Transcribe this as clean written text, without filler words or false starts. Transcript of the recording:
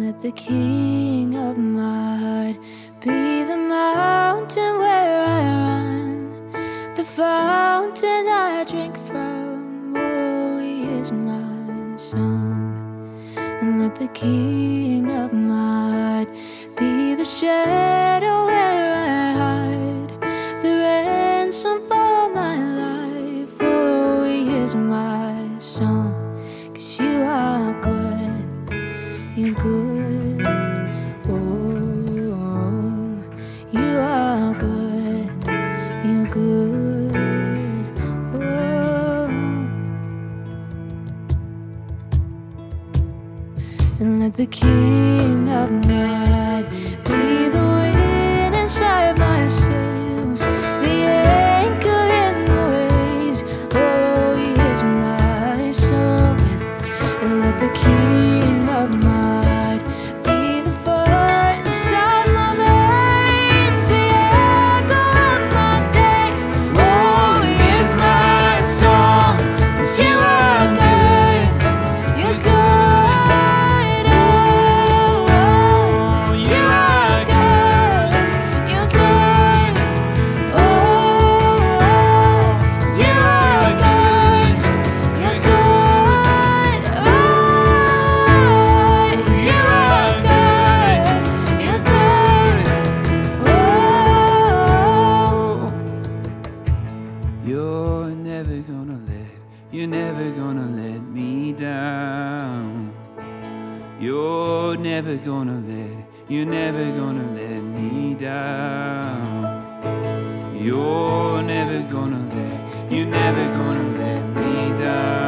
let the king of my heart be the mountain where I run, the fountain I drink from. Oh, he is my song. And let the king of my heart be the shadow where I hide, the ransom for my life. Oh, he is my song. 'Cause you are good, you're good. Oh, you are good, you're good. Oh, and let the king of my heart be the wind inside my sails, the anchor in the waves. Oh, he is my song. And let the king of my heart be the fire inside my veins, the echo of my days. Oh, he is my song. 'Cause you are good, you're good. Oh, you are good, you're good. Oh, you are good, you're good. Oh, you are good, you're good. Oh, you're never gonna let me down. You're never gonna let me down. You're never gonna let me down.